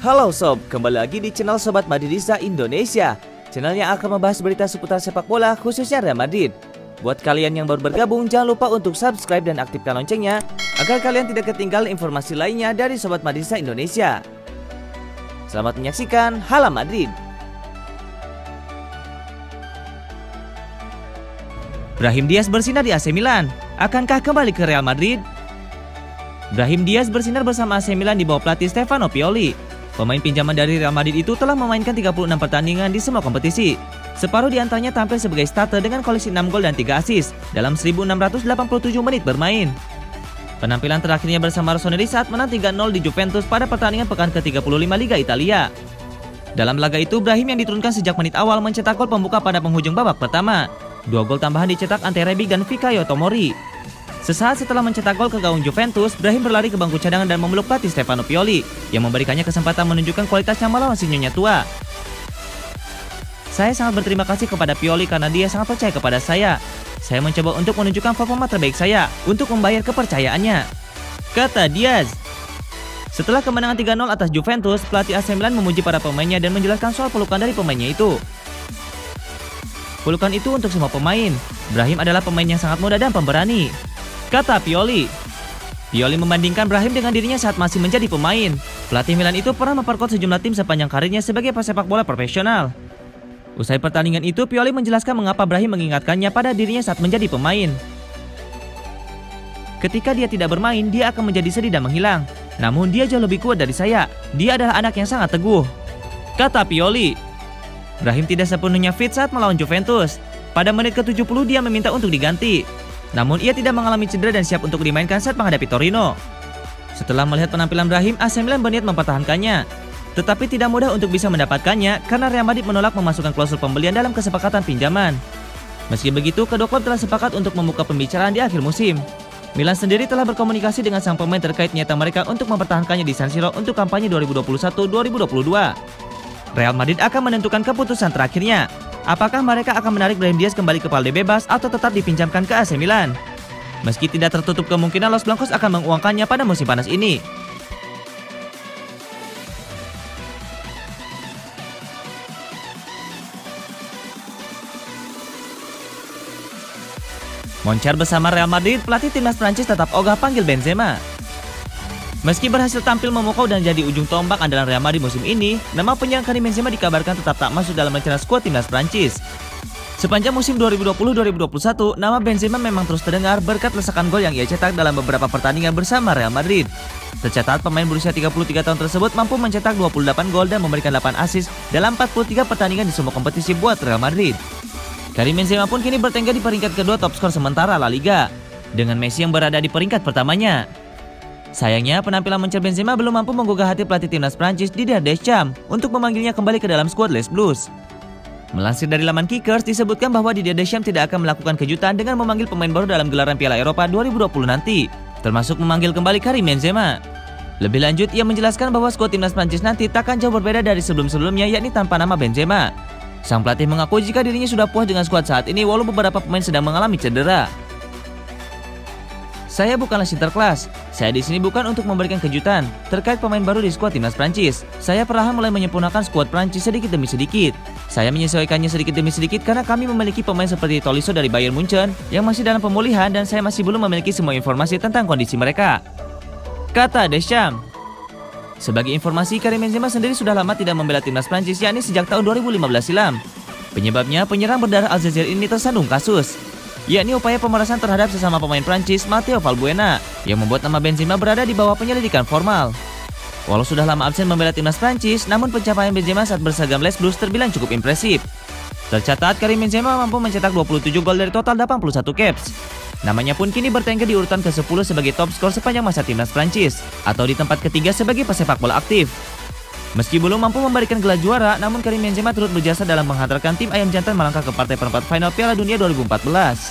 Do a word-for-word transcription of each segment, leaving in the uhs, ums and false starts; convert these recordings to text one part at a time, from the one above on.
Halo sob, kembali lagi di channel Sobat Madridista Indonesia, channel yang akan membahas berita seputar sepak bola khususnya Real Madrid. Buat kalian yang baru bergabung, jangan lupa untuk subscribe dan aktifkan loncengnya agar kalian tidak ketinggalan informasi lainnya dari Sobat Madridista Indonesia. Selamat menyaksikan Hala Madrid. Brahim Diaz bersinar di A C Milan, akankah kembali ke Real Madrid? Brahim Diaz bersinar bersama A C Milan di bawah pelatih Stefano Pioli. Pemain pinjaman dari Real Madrid itu telah memainkan tiga puluh enam pertandingan di semua kompetisi. Separuh di antaranya tampil sebagai starter dengan koleksi enam gol dan tiga assist dalam seribu enam ratus delapan puluh tujuh menit bermain. Penampilan terakhirnya bersama Rossoneri saat menang tiga nol di Juventus pada pertandingan pekan ke tiga puluh lima Liga Italia. Dalam laga itu, Brahim yang diturunkan sejak menit awal mencetak gol pembuka pada penghujung babak pertama. Dua gol tambahan dicetak Ante Rebic dan Fikayo Tomori. Sesaat setelah mencetak gol ke gawang Juventus, Brahim berlari ke bangku cadangan dan memeluk pelatih Stefano Pioli yang memberikannya kesempatan menunjukkan kualitasnya melawan si nyonya tua. Saya sangat berterima kasih kepada Pioli karena dia sangat percaya kepada saya. Saya mencoba untuk menunjukkan performa terbaik saya untuk membayar kepercayaannya, kata Diaz. Setelah kemenangan tiga nol atas Juventus, pelatih A C Milan memuji para pemainnya dan menjelaskan soal pelukan dari pemainnya itu. Pelukan itu untuk semua pemain. Brahim adalah pemain yang sangat muda dan pemberani, kata Pioli. Pioli membandingkan Brahim dengan dirinya saat masih menjadi pemain. Pelatih Milan itu pernah memperkuat sejumlah tim sepanjang karirnya sebagai pesepak bola profesional. Usai pertandingan itu, Pioli menjelaskan mengapa Brahim mengingatkannya pada dirinya saat menjadi pemain. Ketika dia tidak bermain, dia akan menjadi sedih dan menghilang. Namun dia jauh lebih kuat dari saya. Dia adalah anak yang sangat teguh, kata Pioli. Brahim tidak sepenuhnya fit saat melawan Juventus. Pada menit ke tujuh puluh dia meminta untuk diganti. Namun ia tidak mengalami cedera dan siap untuk dimainkan saat menghadapi Torino. Setelah melihat penampilan Brahim, A C Milan berniat mempertahankannya. Tetapi tidak mudah untuk bisa mendapatkannya karena Real Madrid menolak memasukkan klausul pembelian dalam kesepakatan pinjaman. Meski begitu, kedua klub telah sepakat untuk membuka pembicaraan di akhir musim. Milan sendiri telah berkomunikasi dengan sang pemain terkait niatan mereka untuk mempertahankannya di San Siro untuk kampanye dua ribu dua puluh satu dua ribu dua puluh dua. Real Madrid akan menentukan keputusan terakhirnya. Apakah mereka akan menarik Brahim Diaz kembali ke palde bebas atau tetap dipinjamkan ke A C Milan? Meski tidak tertutup kemungkinan Los Blancos akan menguangkannya pada musim panas ini. Moncar bersama Real Madrid, pelatih timnas Prancis tetap ogah panggil Benzema. Meski berhasil tampil memukau dan jadi ujung tombak andalan Real Madrid musim ini, nama penyerang Karim Benzema dikabarkan tetap tak masuk dalam rencana skuad timnas Prancis. Sepanjang musim dua ribu dua puluh dua ribu dua puluh satu, nama Benzema memang terus terdengar berkat lesakan gol yang ia cetak dalam beberapa pertandingan bersama Real Madrid. Tercatat pemain berusia tiga puluh tiga tahun tersebut mampu mencetak dua puluh delapan gol dan memberikan delapan assist dalam empat puluh tiga pertandingan di semua kompetisi buat Real Madrid. Karim Benzema pun kini bertengger di peringkat kedua top skor sementara La Liga, dengan Messi yang berada di peringkat pertamanya. Sayangnya, penampilan moncer Benzema belum mampu menggugah hati pelatih timnas Prancis Didier Deschamps untuk memanggilnya kembali ke dalam skuad Les Blues. Melansir dari laman Kickers, disebutkan bahwa Didier Deschamps tidak akan melakukan kejutan dengan memanggil pemain baru dalam gelaran Piala Eropa dua ribu dua puluh nanti, termasuk memanggil kembali Karim Benzema. Lebih lanjut, ia menjelaskan bahwa skuad timnas Prancis nanti takkan jauh berbeda dari sebelum-sebelumnya, yakni tanpa nama Benzema. Sang pelatih mengaku jika dirinya sudah puas dengan skuad saat ini walau beberapa pemain sedang mengalami cedera. Saya bukanlah Sinterklas. Saya di sini bukan untuk memberikan kejutan terkait pemain baru di skuad timnas Prancis. Saya perlahan mulai menyempurnakan skuad Prancis sedikit demi sedikit. Saya menyesuaikannya sedikit demi sedikit karena kami memiliki pemain seperti Tolisso dari Bayern Munchen yang masih dalam pemulihan dan saya masih belum memiliki semua informasi tentang kondisi mereka, kata Deschamps. Sebagai informasi, Karim Benzema sendiri sudah lama tidak membela timnas Prancis, yakni sejak tahun dua ribu lima belas silam. Penyebabnya, penyerang berdarah Aljazair ini tersandung kasus, yakni upaya pemerasan terhadap sesama pemain Prancis, Matteo Valbuena, yang membuat nama Benzema berada di bawah penyelidikan formal. Walau sudah lama absen membela timnas Prancis, namun pencapaian Benzema saat berseragam Les Blues terbilang cukup impresif. Tercatat, Karim Benzema mampu mencetak dua puluh tujuh gol dari total delapan puluh satu caps. Namanya pun kini bertengger di urutan ke sepuluh sebagai top skor sepanjang masa timnas Prancis, atau di tempat ketiga sebagai pesepak bola aktif. Meski belum mampu memberikan gelar juara, namun Karim Benzema turut berjasa dalam menghantarkan tim Ayam Jantan melangkah ke partai perempat final Piala Dunia dua ribu empat belas.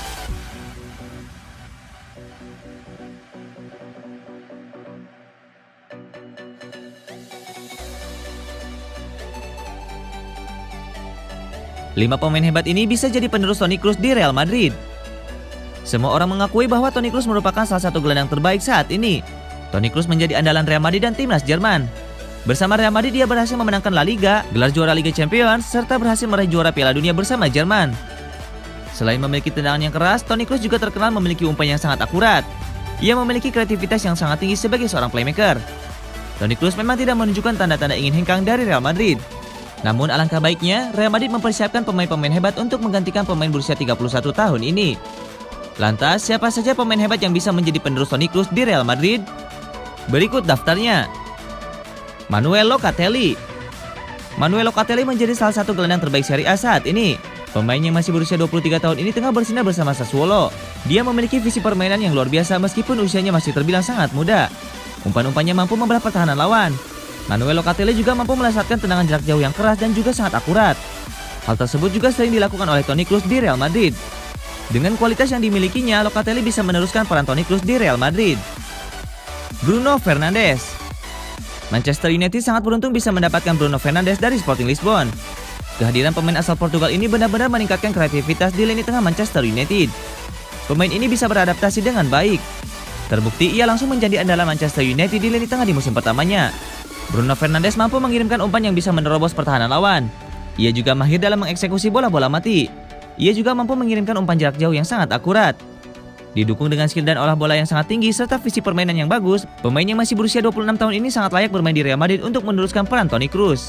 Lima pemain hebat ini bisa jadi penerus Toni Kroos di Real Madrid. Semua orang mengakui bahwa Toni Kroos merupakan salah satu gelandang terbaik saat ini. Toni Kroos menjadi andalan Real Madrid dan timnas Jerman. Bersama Real Madrid dia berhasil memenangkan La Liga, gelar juara Liga Champions, serta berhasil meraih juara Piala Dunia bersama Jerman. Selain memiliki tendangan yang keras, Toni Kroos juga terkenal memiliki umpan yang sangat akurat. Ia memiliki kreativitas yang sangat tinggi sebagai seorang playmaker. Toni Kroos memang tidak menunjukkan tanda-tanda ingin hengkang dari Real Madrid. Namun alangkah baiknya, Real Madrid mempersiapkan pemain-pemain hebat untuk menggantikan pemain berusia tiga puluh satu tahun ini. Lantas, siapa saja pemain hebat yang bisa menjadi penerus Toni Kroos di Real Madrid? Berikut daftarnya. Manuel Locatelli. Manuel Locatelli menjadi salah satu gelandang terbaik Serie A saat ini. Pemain yang masih berusia dua puluh tiga tahun ini tengah bersinar bersama Sassuolo. Dia memiliki visi permainan yang luar biasa meskipun usianya masih terbilang sangat muda. Umpan-umpannya mampu membelah pertahanan lawan. Manuel Locatelli juga mampu melesatkan tendangan jarak jauh yang keras dan juga sangat akurat. Hal tersebut juga sering dilakukan oleh Toni Kroos di Real Madrid. Dengan kualitas yang dimilikinya, Locatelli bisa meneruskan peran Toni Kroos di Real Madrid. Bruno Fernandes. Manchester United sangat beruntung bisa mendapatkan Bruno Fernandes dari Sporting Lisbon. Kehadiran pemain asal Portugal ini benar-benar meningkatkan kreativitas di lini tengah Manchester United. Pemain ini bisa beradaptasi dengan baik. Terbukti ia langsung menjadi andalan Manchester United di lini tengah di musim pertamanya. Bruno Fernandes mampu mengirimkan umpan yang bisa menerobos pertahanan lawan. Ia juga mahir dalam mengeksekusi bola-bola mati. Ia juga mampu mengirimkan umpan jarak jauh yang sangat akurat. Didukung dengan skill dan olah bola yang sangat tinggi serta visi permainan yang bagus, pemain yang masih berusia dua puluh enam tahun ini sangat layak bermain di Real Madrid untuk meneruskan peran Toni Kroos.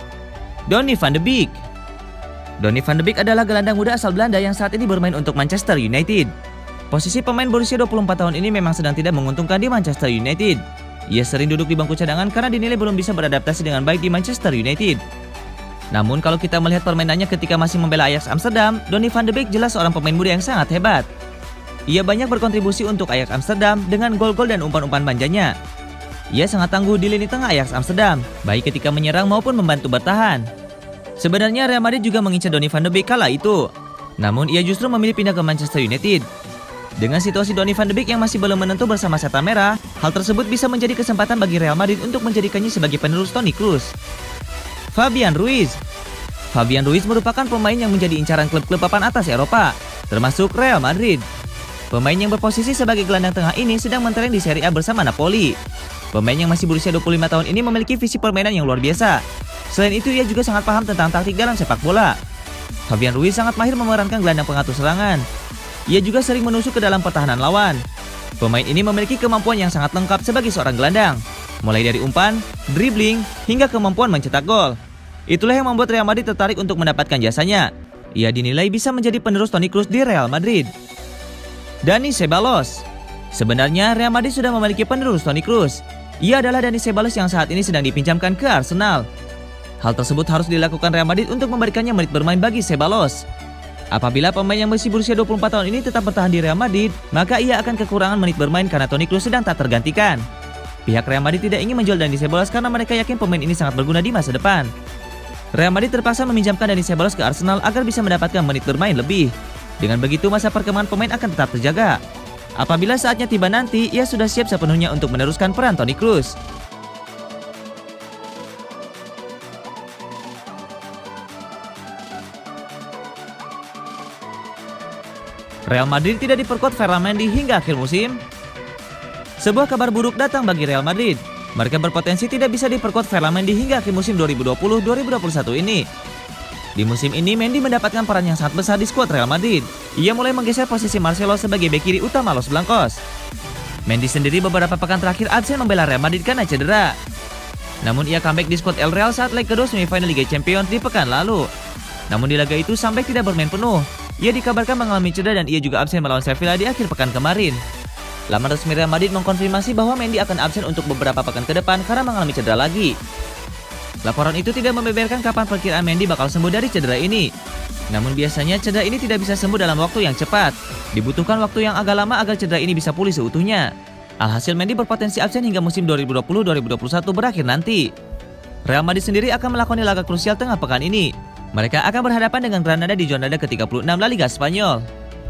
Donny van de Beek. Donny van de Beek adalah gelandang muda asal Belanda yang saat ini bermain untuk Manchester United. Posisi pemain berusia dua puluh empat tahun ini memang sedang tidak menguntungkan di Manchester United. Ia sering duduk di bangku cadangan karena dinilai belum bisa beradaptasi dengan baik di Manchester United. Namun kalau kita melihat permainannya ketika masih membela Ajax Amsterdam, Donny van de Beek jelas seorang pemain muda yang sangat hebat. Ia banyak berkontribusi untuk Ajax Amsterdam dengan gol-gol dan umpan-umpan manjanya. Ia sangat tangguh di lini tengah Ajax Amsterdam, baik ketika menyerang maupun membantu bertahan. Sebenarnya Real Madrid juga mengincar Donny van de Beek kala itu. Namun ia justru memilih pindah ke Manchester United. Dengan situasi Donny van de Beek yang masih belum menentu bersama Setan Merah, hal tersebut bisa menjadi kesempatan bagi Real Madrid untuk menjadikannya sebagai penerus Toni Kroos. Fabian Ruiz. Fabian Ruiz merupakan pemain yang menjadi incaran klub-klub papan atas Eropa, termasuk Real Madrid. Pemain yang berposisi sebagai gelandang tengah ini sedang mentereng di Serie A bersama Napoli. Pemain yang masih berusia dua puluh lima tahun ini memiliki visi permainan yang luar biasa. Selain itu, ia juga sangat paham tentang taktik dalam sepak bola. Fabian Ruiz sangat mahir memerankan gelandang pengatur serangan. Ia juga sering menusuk ke dalam pertahanan lawan. Pemain ini memiliki kemampuan yang sangat lengkap sebagai seorang gelandang, mulai dari umpan, dribbling, hingga kemampuan mencetak gol. Itulah yang membuat Real Madrid tertarik untuk mendapatkan jasanya. Ia dinilai bisa menjadi penerus Toni Kroos di Real Madrid. Dani Ceballos. Sebenarnya Real Madrid sudah memiliki penerus Toni Kroos. Ia adalah Dani Ceballos yang saat ini sedang dipinjamkan ke Arsenal. Hal tersebut harus dilakukan Real Madrid untuk memberikannya menit bermain bagi Ceballos. Apabila pemain yang masih berusia dua puluh empat tahun ini tetap bertahan di Real Madrid, maka ia akan kekurangan menit bermain karena Toni Kroos sedang tak tergantikan. Pihak Real Madrid tidak ingin menjual Dani Ceballos karena mereka yakin pemain ini sangat berguna di masa depan. Real Madrid terpaksa meminjamkan Dani Ceballos ke Arsenal agar bisa mendapatkan menit bermain lebih. Dengan begitu masa perkembangan pemain akan tetap terjaga. Apabila saatnya tiba nanti, ia sudah siap sepenuhnya untuk meneruskan peran Toni Kroos. Real Madrid tidak diperkuat Ferland Mendy hingga akhir musim. Sebuah kabar buruk datang bagi Real Madrid. Mereka berpotensi tidak bisa diperkuat Ferland Mendy hingga akhir musim dua ribu dua puluh dua ribu dua puluh satu ini. Di musim ini, Mendy mendapatkan peran yang sangat besar di skuad Real Madrid. Ia mulai menggeser posisi Marcelo sebagai bek kiri utama Los Blancos. Mendy sendiri beberapa pekan terakhir absen membela Real Madrid karena cedera. Namun ia comeback di skuad El Real saat leg kedua semifinal Liga Champions di pekan lalu. Namun di laga itu sampai tidak bermain penuh. Ia dikabarkan mengalami cedera dan ia juga absen melawan Sevilla di akhir pekan kemarin. Laman resmi Real Madrid mengkonfirmasi bahwa Mendy akan absen untuk beberapa pekan ke depan karena mengalami cedera lagi. Laporan itu tidak membeberkan kapan perkiraan Mendy bakal sembuh dari cedera ini. Namun biasanya cedera ini tidak bisa sembuh dalam waktu yang cepat. Dibutuhkan waktu yang agak lama agar cedera ini bisa pulih seutuhnya. Alhasil Mendy berpotensi absen hingga musim dua ribu dua puluh dua ribu dua puluh satu berakhir nanti. Real Madrid sendiri akan melakoni laga krusial tengah pekan ini. Mereka akan berhadapan dengan Granada di Jornada ke tiga puluh enam La Liga Spanyol.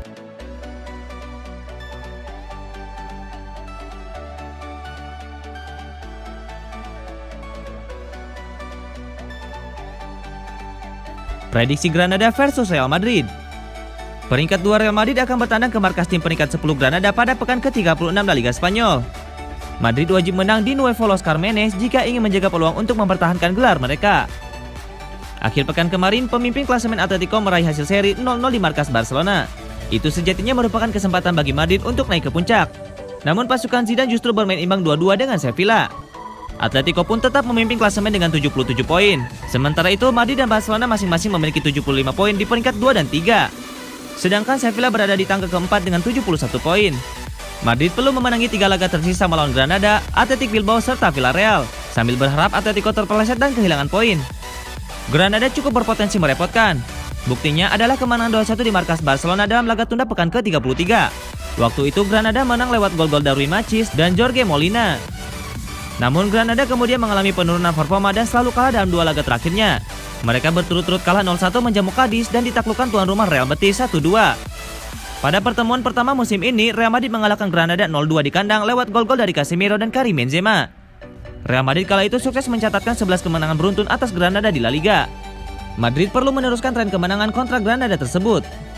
Prediksi Granada versus Real Madrid. Peringkat dua Real Madrid akan bertandang ke markas tim peringkat sepuluh Granada pada pekan ke tiga puluh enam La Liga Spanyol. Madrid wajib menang di Nuevo Los Carmenes jika ingin menjaga peluang untuk mempertahankan gelar mereka. Akhir pekan kemarin, pemimpin klasemen Atletico meraih hasil seri nol nol di markas Barcelona. Itu sejatinya merupakan kesempatan bagi Madrid untuk naik ke puncak. Namun pasukan Zidane justru bermain imbang dua dua dengan Sevilla. Atletico pun tetap memimpin klasemen dengan tujuh puluh tujuh poin. Sementara itu, Madrid dan Barcelona masing-masing memiliki tujuh puluh lima poin di peringkat dua dan tiga. Sedangkan Sevilla berada di tangga keempat dengan tujuh puluh satu poin. Madrid perlu memenangi tiga laga tersisa melawan Granada, Athletic Bilbao, serta Villarreal, sambil berharap Atletico terpeleset dan kehilangan poin. Granada cukup berpotensi merepotkan. Buktinya adalah kemenangan dua satu di markas Barcelona dalam laga tunda pekan ke tiga puluh tiga. Waktu itu Granada menang lewat gol-gol Darwin Machis dan Jorge Molina. Namun Granada kemudian mengalami penurunan performa dan selalu kalah dalam dua laga terakhirnya. Mereka berturut-turut kalah nol satu menjamu Cadiz dan ditaklukkan tuan rumah Real Betis satu dua. Pada pertemuan pertama musim ini, Real Madrid mengalahkan Granada nol dua di kandang lewat gol-gol dari Casemiro dan Karim Benzema. Real Madrid kala itu sukses mencatatkan sebelas kemenangan beruntun atas Granada di La Liga. Madrid perlu meneruskan tren kemenangan kontra Granada tersebut.